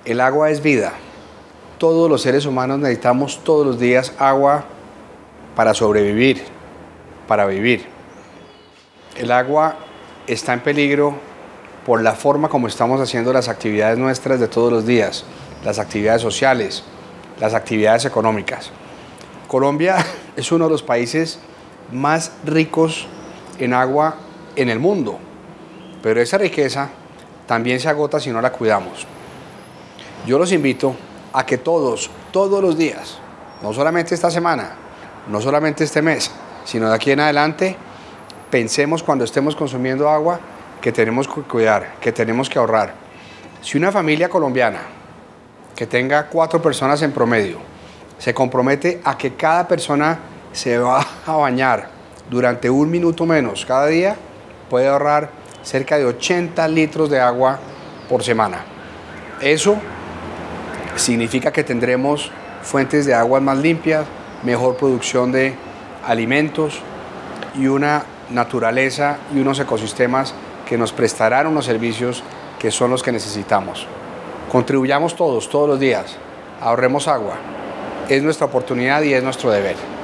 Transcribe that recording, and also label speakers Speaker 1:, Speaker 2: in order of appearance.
Speaker 1: El agua es vida. Todos los seres humanos necesitamos todos los días agua para sobrevivir, para vivir. El agua está en peligro por la forma como estamos haciendo las actividades nuestras de todos los días, las actividades sociales, las actividades económicas. Colombia es uno de los países más ricos en agua en el mundo, pero esa riqueza también se agota si no la cuidamos. Yo los invito a que todos los días, no solamente esta semana, no solamente este mes, sino de aquí en adelante, pensemos cuando estemos consumiendo agua que tenemos que cuidar, que tenemos que ahorrar. Si una familia colombiana que tenga 4 personas en promedio se compromete a que cada persona se va a bañar durante 1 minuto menos cada día, puede ahorrar cerca de 80 litros de agua por semana. Eso significa que tendremos fuentes de aguas más limpias, mejor producción de alimentos y una naturaleza y unos ecosistemas que nos prestarán unos servicios que son los que necesitamos. Contribuyamos todos los días, ahorremos agua. Es nuestra oportunidad y es nuestro deber.